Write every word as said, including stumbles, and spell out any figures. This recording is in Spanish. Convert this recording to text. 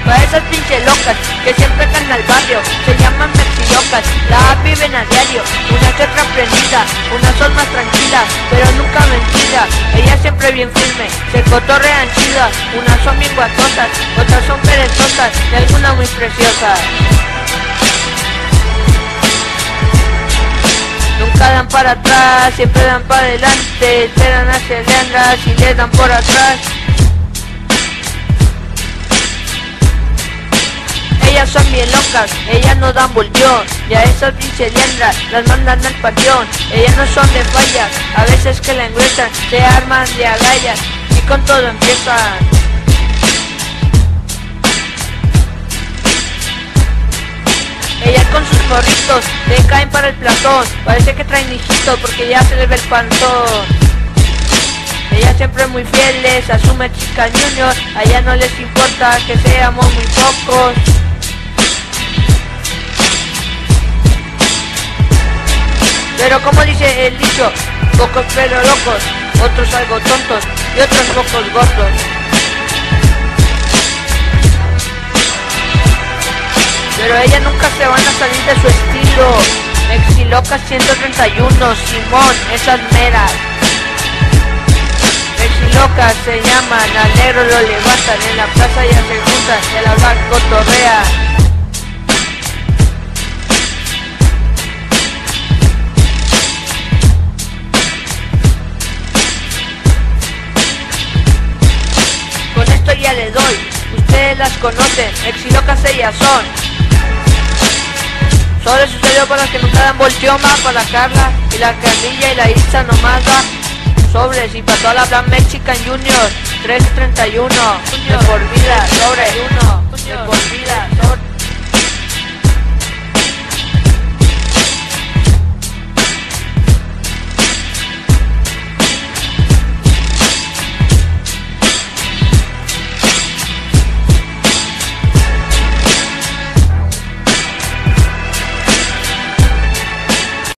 Para esas pinches locas que siempre están al barrio, se llaman mexilocas, la viven a diario, una que otra prendida, unas son más tranquilas, pero nunca vencidas, ellas siempre bien firme, se cotorrean chidas, unas son bien guatosas, otras son perezosas, y algunas muy preciosas. Nunca dan para atrás, siempre dan para adelante, esperan hacia leandras y les dan por atrás. Ellas son bien locas, ellas no dan volteón, y a esas pinches liendras las mandan al panteón. Ellas no son de fallas, a veces que la engruesan, se arman de agallas y con todo empiezan. Ellas con sus morritos le caen para el platón, parece que traen hijitos porque ya se les ve el pantón. Ellas siempre muy fieles a su Mexican Junior, a ellas no les importa que seamos muy pocos. Pero como dice el dicho, pocos pero locos, otros algo tontos y otros pocos gordos. Pero ellas nunca se van a salir de su estilo. Mexilocas ciento treinta y uno, Simón, esas meras. Mexilocas se llaman, al negro lo levantan, en la plaza ya se juntan, el hablar cotorrea. Con esto ya le doy, ustedes las conocen, mexilocas ellas son. Solo sucedió para las que nunca dan volteón, más para la Carla y la Carlilla y la Isa nomás da sobres, y para toda la Black Mexican Junior tres treinta y uno, de por vida, sobre uno, de por vida, sobre.